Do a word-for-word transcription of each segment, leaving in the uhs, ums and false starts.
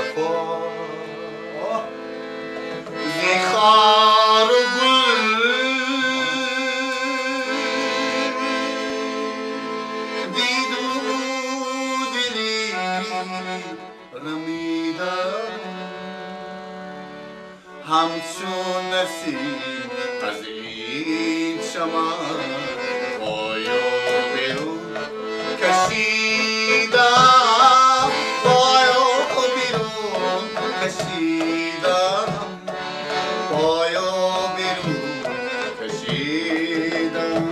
جفا زی خار و گل دیدو دلی رمیدم همچون نسیم از این چمن پای و بیرون کشیدم پای و بیرون کشیدم پای و بیرون کشیدم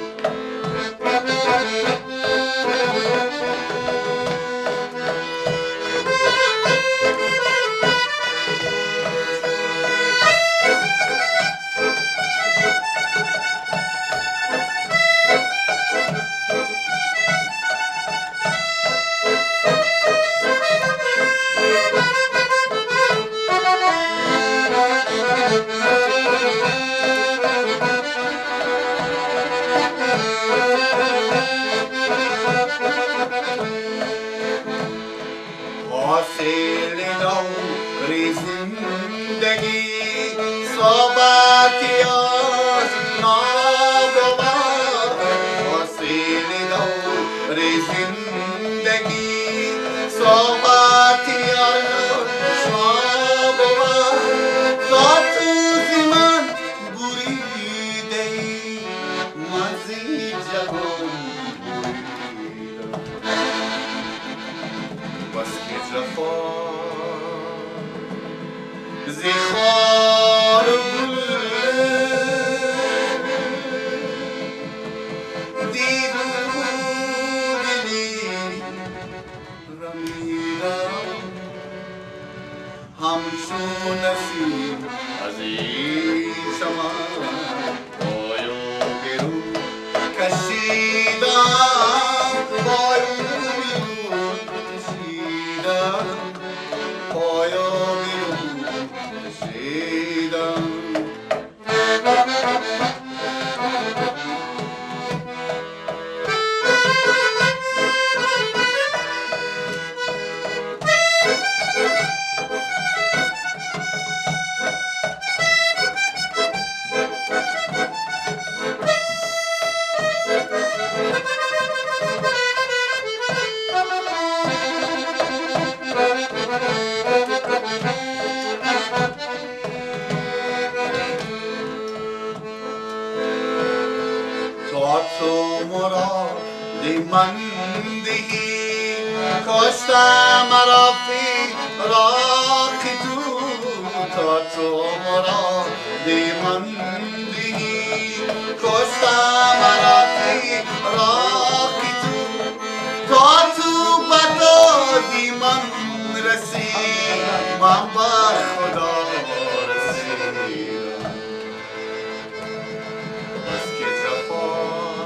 حاصل دور زندگی صحبتی از ناگوار حاصل دور زندگی صحبتی از ناگوار تا تو زمان بریده ای مزی جهان بس که جفا زی خار و گل دیدو دلی رمیدم همچون نسیم از این چمن پای و بیرون کشیدم پای و بیرون کشیدم پای و بیرون کشیدم تا تو مراد من دهی کاشتم مرا فراق تو تا تو مراد من دهی کاشتم مرا فراق تو تا تو بدادی من رسی من بر خدا رسیدم بس که جفا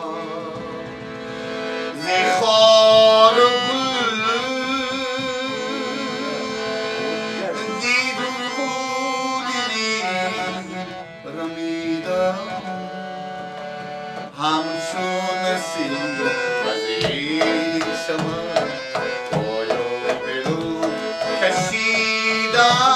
زی خار و گل دیدو دلی رمیدم همچون نسیم از این چمن پای و بیرون کشیدم